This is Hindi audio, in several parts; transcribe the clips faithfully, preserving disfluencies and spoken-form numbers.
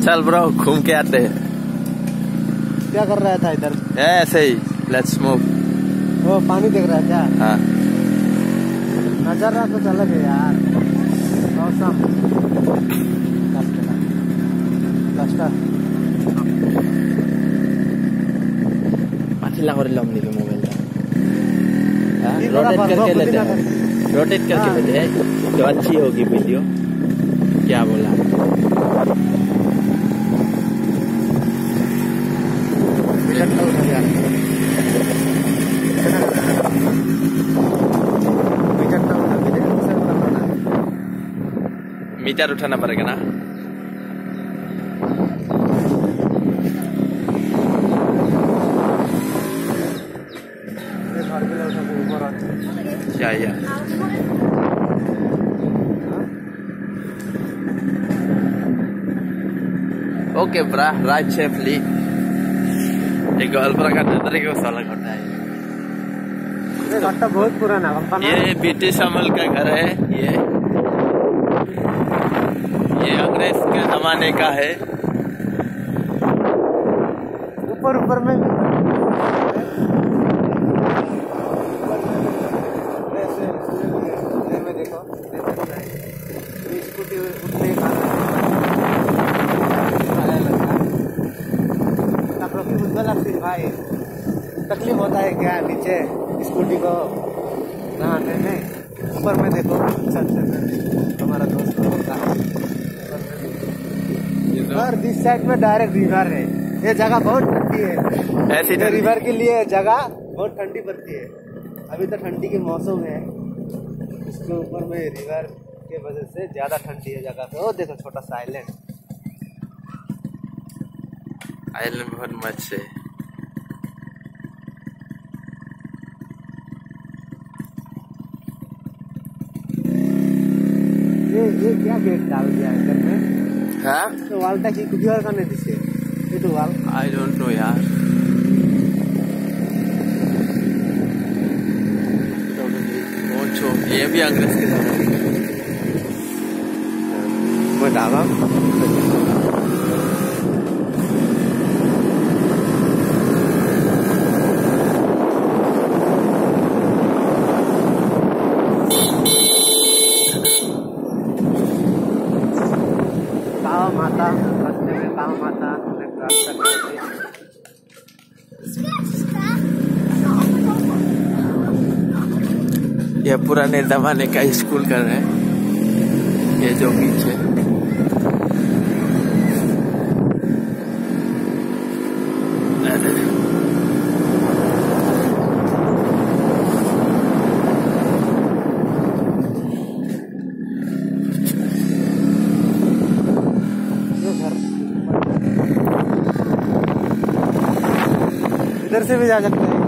चल ब्रो घूम के आते हैं। क्या कर रहा था इधर? ऐसे ही लेट्स मूव। वो पानी देख रहा है क्या? हाँ नजारा तो अलग है यार। मौसम पाचिला कर लम नहीं मोबाइल रोटेट करके लेते हैं, रोटेट करके लेते हैं तो अच्छी होगी वीडियो। क्या बोला? मीटर उठाना पड़ेगा ना। क्या यार ओके ब्रा राइट सेफली। एक अल्परा का नजर के साला घटा है। ये घटा बहुत पुराना कंपनी। ये ब्रिटिश अमल का घर है। ये ये अंग्रेज के जमाने का है। ऊपर ऊपर में देखो स्कूटी उठने का भाई तकलीफ होता है क्या नीचे स्कूटी को नहाने में? ऊपर में देखो हमारा दोस्त होता और दिस साइड में डायरेक्ट रिवर है। ये जगह बहुत ठंडी है। ऐसी रिवर के लिए जगह बहुत ठंडी पड़ती है। अभी तो ठंडी के मौसम है, इसके ऊपर में रिवर के वजह से ज्यादा ठंडी है जगह पे। वो देखो छोटा सा आइलैंड। आइलैंड बहुत मस्त है। ये ये क्या गेट डाल दिया इधर में? हाँ तो वालटा की कुछ और करने दिसे ये तो वाल आई डोंट नो यार। ये भी अंग्रेज के जमाने वो ढाबा काव माता रास्ते में काव माता ये पुराने जमाने का स्कूल कर रहे हैं। ये जो बीच है इधर से भी जा सकते हैं।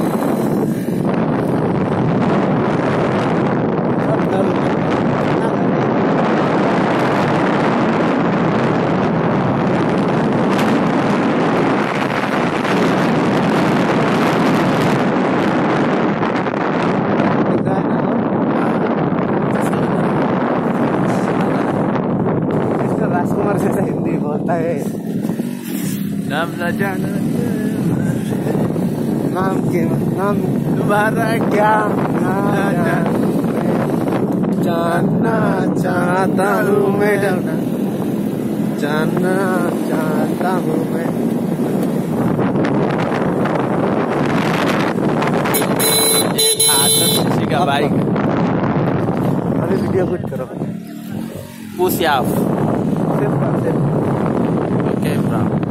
राजकुमार जैसा हिंदी बोलता है। नाम न जाना नाम के नाम तुम्हारा क्या जानना चाहता हूँ मैं, जानना चाहता हूँ मैं। किसी का बाइक अभी वीडियो कुछ करो पुश ऑफ। Okay bro.